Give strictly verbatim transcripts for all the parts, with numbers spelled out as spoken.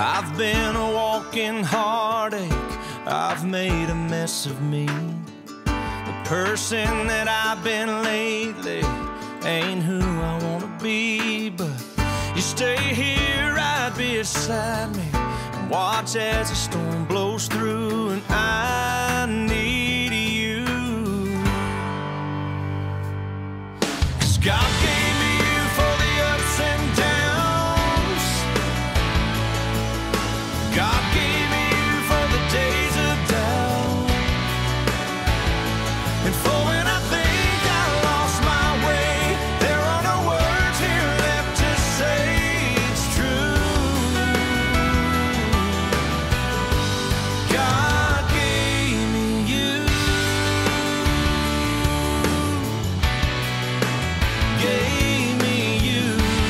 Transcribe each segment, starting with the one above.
I've been a walking heartache, I've made a mess of me. The person that I've been lately ain't who I wanna be. But you stay here right beside me and watch as the storm blows through, and I need you. 'Cause God gave me you for the ups and downs. God gave me you for the days of doubt, and for when I think I lost my way, there are no words here left to say it's true. God gave me you, gave me you.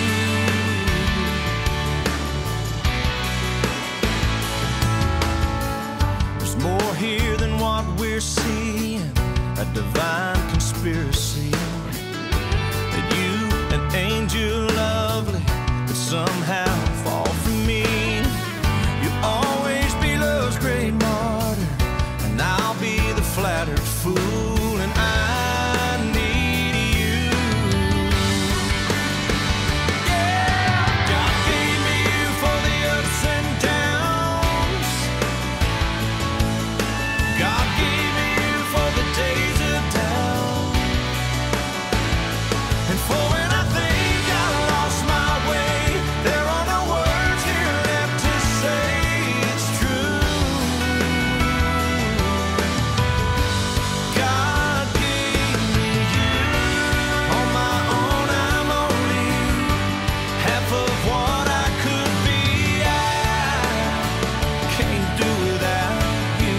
There's more here than what we're seeing, a divine conspiracy. That you, an angel lovely, could somehow fall for me. You'll always be love's great martyr, and I'll be the flattered fool, and I need you. Yeah, God gave me you for the ups and downs. God gave me you for the days of doubt, and for when I think I lost my way, there are no words here left to say it's true. God gave me you. On my own I'm only half of what I could be. I can't do without you.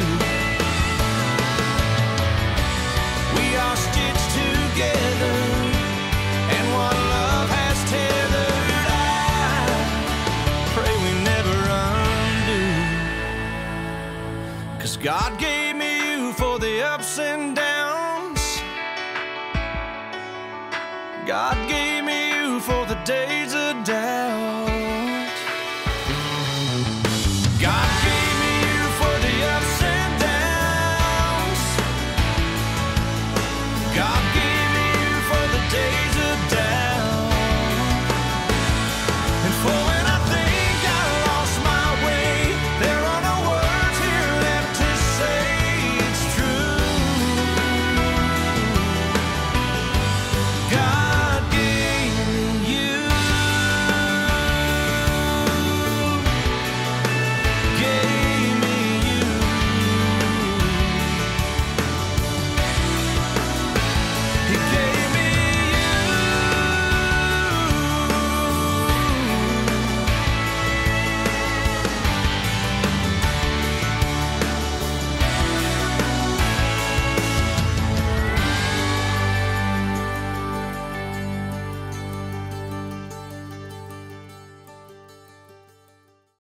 We are stitched together, and what love has tethered, I pray we never undo. 'Cause God gave me you for the ups and downs. God gave